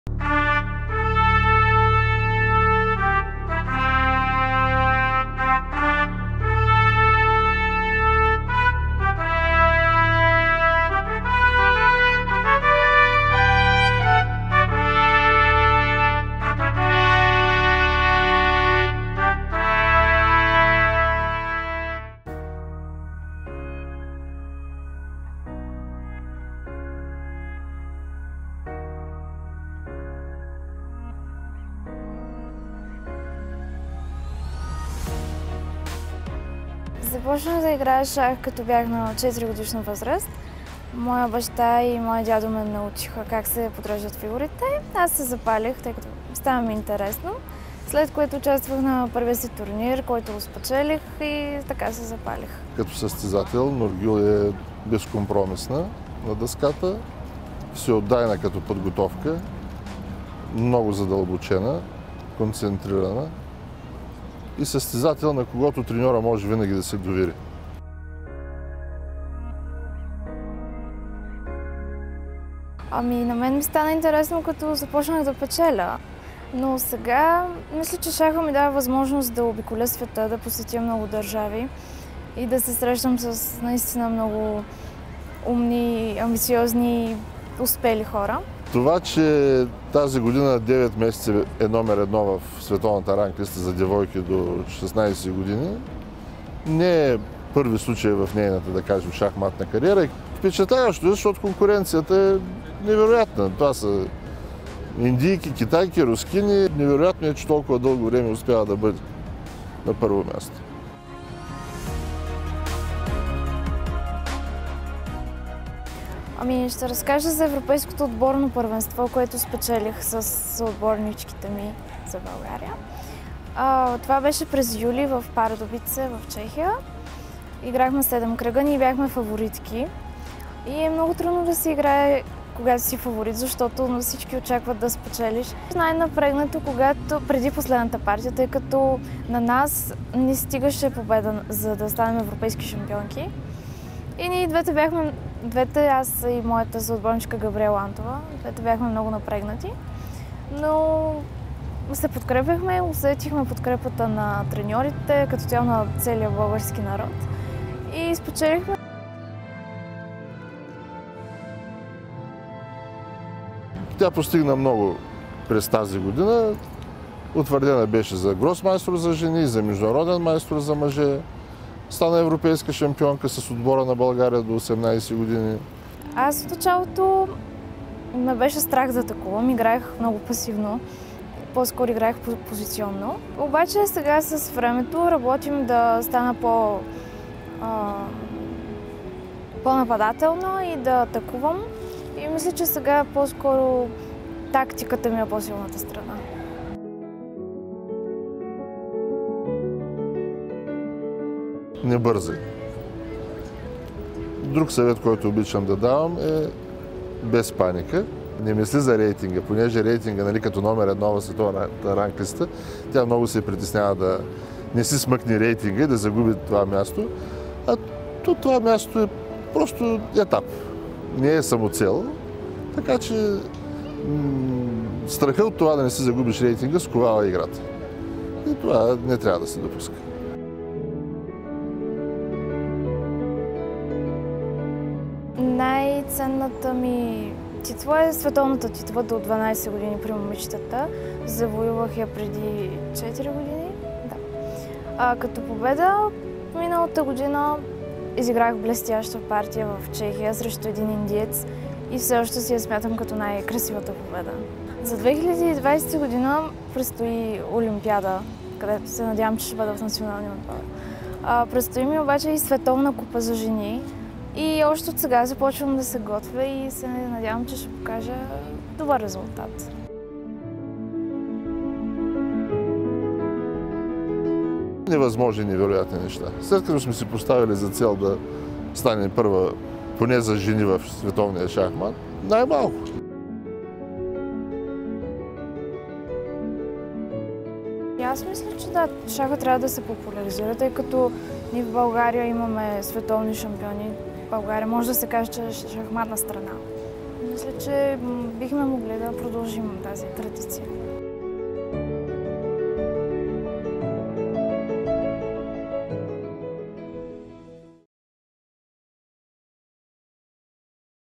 Започнах да играя шах, като бях на 4 годишна възраст. Моя баща и моя дядо ме научиха как се подреждат фигурите. Аз се запалих, тъй като става ми интересно. След което участвах на първия си турнир, който го спечелих и така се запалих. Като състезател Нургюл е безкомпромисна на дъската, всеотдайна като подготовка, много задълбочена, концентрирана и състезател, на когото треньора може винаги да се довери. На мен ми стана интересно, като започнах да печеля. Но сега мисля, че шаха ми дава възможност да обиколя света, да посетя много държави и да се срещам с наистина много умни, амбициозни, успели хора. Това, че тази година 9 месеца е номер 1 в световната ранглиста за девойки до 16 години, не е първи случай в нейната, да кажем, шахматна кариера. Впечатляващо, защото конкуренцията е невероятна. Това са индийки, китайки, рускини. Невероятно е, че толкова дълго време успява да бъде на първо място. Ще разкажа за европейското отборно първенство, което спечелих с отборничките ми за България. Това беше през юли в Пардубице в Чехия. Играхме 7 кръга, ние бяхме фаворитки. И е много трудно да се играе, когато си фаворит, защото всички очакват да спечелиш. Най-напрегнато, когато преди последната партия, тъй като на нас не стигаше победа, за да станем европейски шампионки. И ние двете, аз и моята съотборничка Габриела Антова, двете бяхме много напрегнати, но се подкрепяхме, усетихме подкрепата на треньорите, като цяло на целия български народ и спечелихме. Тя постигна много през тази година. Утвърдена беше за гросмайстор за жени, за международен майстор за мъже. Стана европейска шампионка с отбора на България до 18 години. Аз в началото ме беше страх да атакувам, играех много пасивно, по-скоро играех позиционно. Обаче сега с времето работим да стана по-нападателна и да атакувам. И мисля, че сега по-скоро тактиката ми е по-силната страна. Не бързай. Друг съвет, който обичам да давам е без паника. Не мисли за рейтинга, понеже рейтинга, нали, като номер 1 в световната ранглиста, тя много се притеснява да не си смъкне рейтинга и да загуби това място. А това място е просто етап. Не е самоцел. Така че страхът от това да не си загубиш рейтинга сковава играта. И това не трябва да се допуска. Най-ценната ми титла е световната титла до 12 години при момичетата. Завоювах я преди 4 години. Да. Като победа миналата година изиграх блестяща партия в Чехия срещу един индиец и все още си я смятам като най-красивата победа. За 2020 година предстои Олимпиада, където се надявам, че ще бъда в националния отбор. Предстои ми обаче и световна купа за жени и още от сега започвам да се готвя и се надявам, че ще покажа добър резултат. Невъзможни, невероятни неща. След като сме си поставили за цел да стане първа, поне за жени в световния шахмат, най-малко. Аз мисля, че да, шаха трябва да се популяризира, тъй като ние в България имаме световни шампиони. България може да се каже, че е шахматна страна. мисля, че бихме могли да продължим тази традиция.